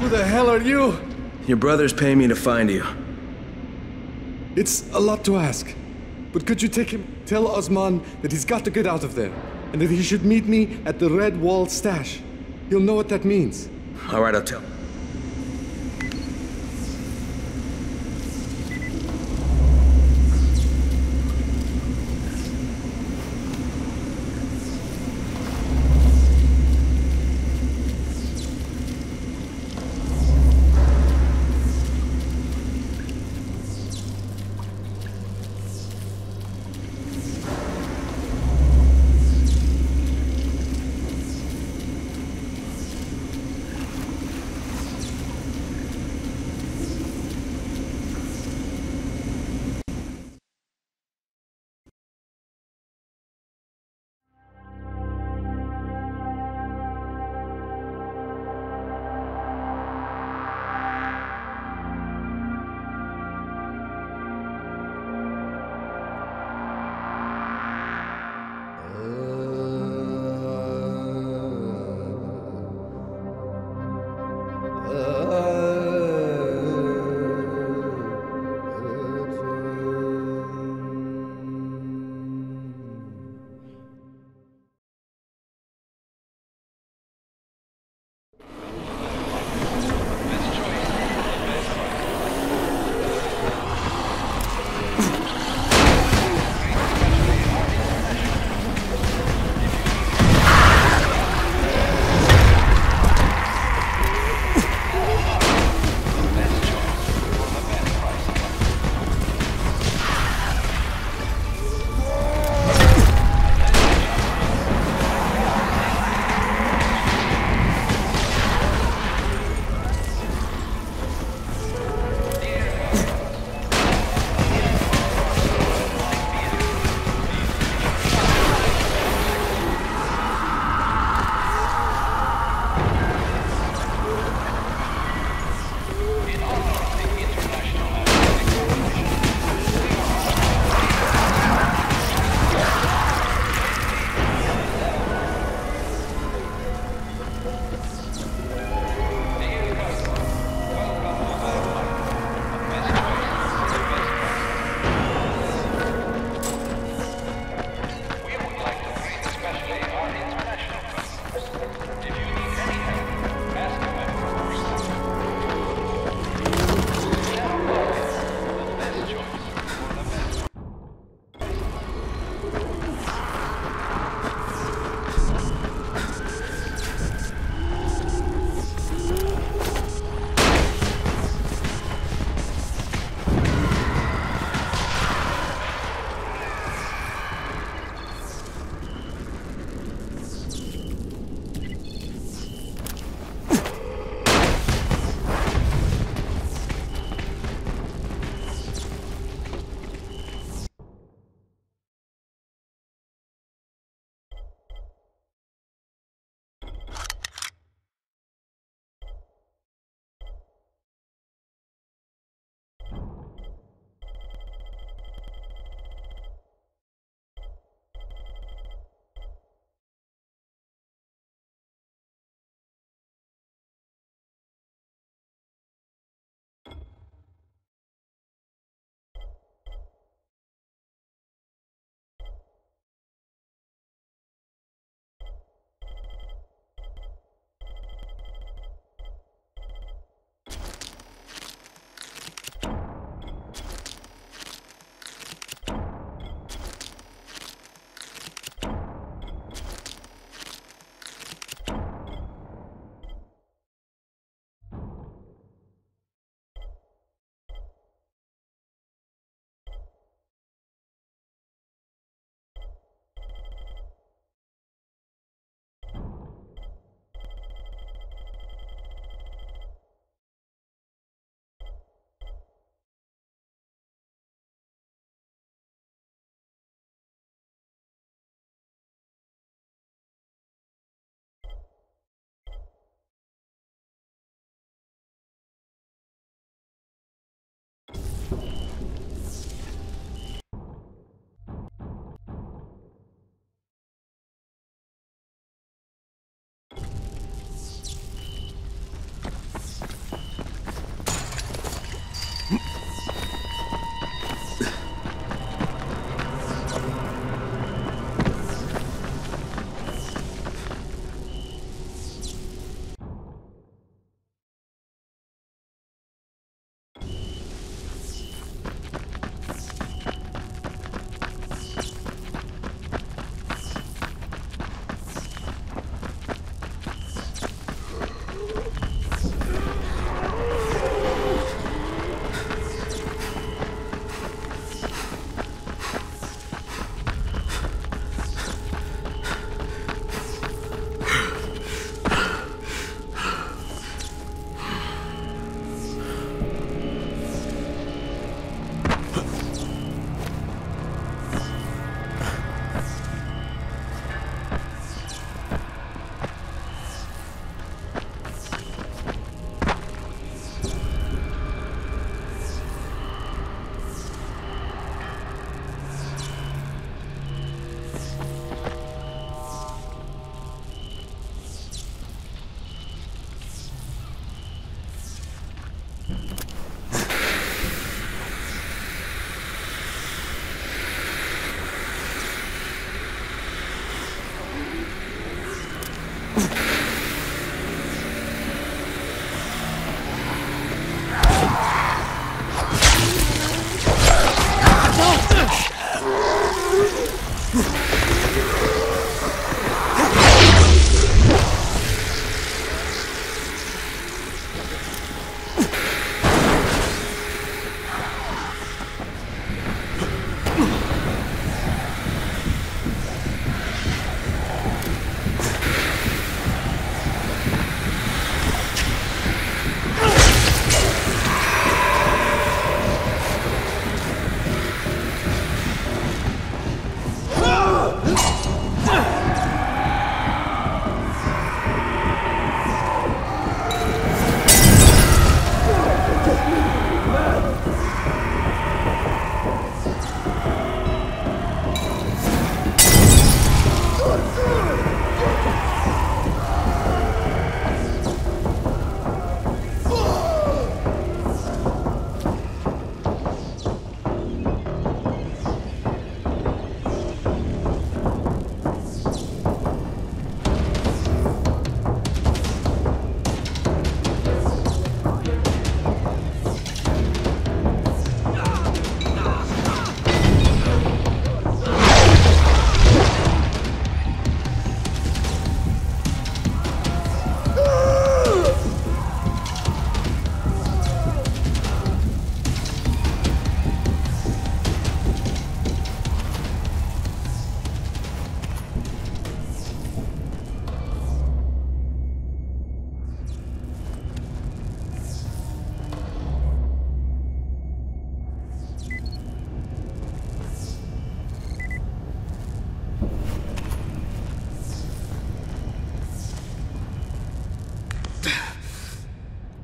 the hell are you? Your brother's paying me to find you. It's a lot to ask, but could you take him, tell Osman that he's got to get out of there, and that he should meet me at the Red Wall stash. He'll know what that means. All right, I'll tell.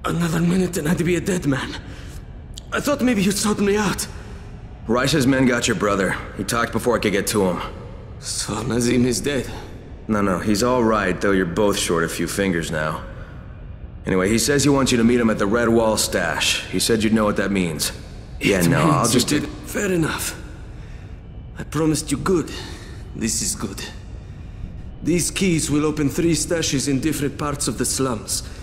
Another minute and I'd be a dead man. I thought maybe you'd sort me out. Raisha's men got your brother. He talked before I could get to him. So Nazim is dead. No, he's all right, though you're both short a few fingers now. Anyway, he says he wants you to meet him at the Red Wall stash. He said you'd know what that means. I'll just... Fair enough. I promised you good. This is good. These keys will open 3 stashes in different parts of the slums.